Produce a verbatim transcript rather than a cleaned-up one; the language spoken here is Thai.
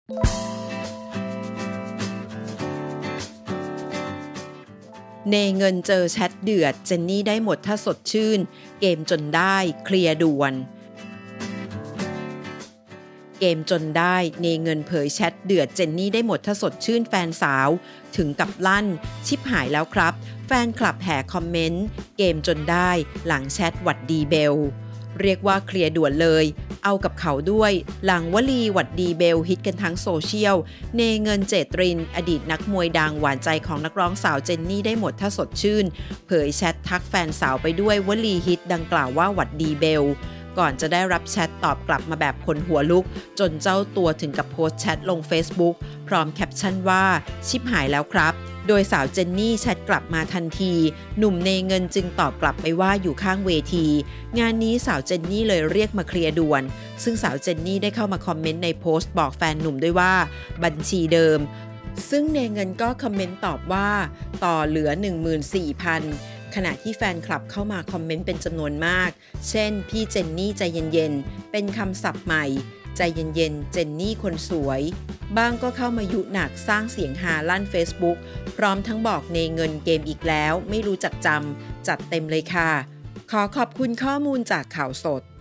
เนเงินเจอแชทเดือดเจนนี่ได้หมดถ้าสดชื่นเกมจนได้เคลียร์ด่วนเกมจนได้เนเงินเผยแชทเดือดเจนนี่ได้หมดถ้าสดชื่นแฟนสาวถึงกับลั่นชิบหายแล้วครับแฟนคลับแห่คอมเมนต์เกมจนได้หลังแชทหวัดดีเบลเรียกว่าเคลียร์ด่วนเลยเอากับเขาด้วยหลังวลีหวัดดีเบลฮิตกันทั้งโซเชียลเนเงินเจตรินอดีตนักมวยดังหวานใจของนักร้องสาวเจนนี่ได้หมดถ้าสดชื่นเผยแชททักแฟนสาวไปด้วยวลีฮิตดังกล่าวว่าหวัดดีเบลก่อนจะได้รับแชทตอบกลับมาแบบคนหัวลุกจนเจ้าตัวถึงกับโพสต์แชทลง Facebook พร้อมแคปชั่นว่าชิบหายแล้วครับโดยสาวเจนนี่แชทกลับมาทันทีหนุ่มเนเงินจึงตอบกลับไปว่าอยู่ข้างเวทีงานนี้สาวเจนนี่เลยเรียกมาเคลียร์ด่วนซึ่งสาวเจนนี่ได้เข้ามาคอมเมนต์ในโพสต์บอกแฟนหนุ่มด้วยว่าบัญชีเดิมซึ่งเนเงินก็คอมเมนต์ตอบว่าต่อเหลือ หนึ่งหมื่นสี่พันขณะที่แฟนคลับเข้ามาคอมเมนต์เป็นจำนวนมากเช่นพี่เจนนี่ใจเย็นๆเป็นคำศัพท์ใหม่ใจเย็นๆเจนนี่คนสวยบ้างก็เข้ามายุหนักสร้างเสียงฮาลั่น Facebook พร้อมทั้งบอกเนเงินเกมอีกแล้วไม่รู้จักจำจัดเต็มเลยค่ะขอขอบคุณข้อมูลจากข่าวสด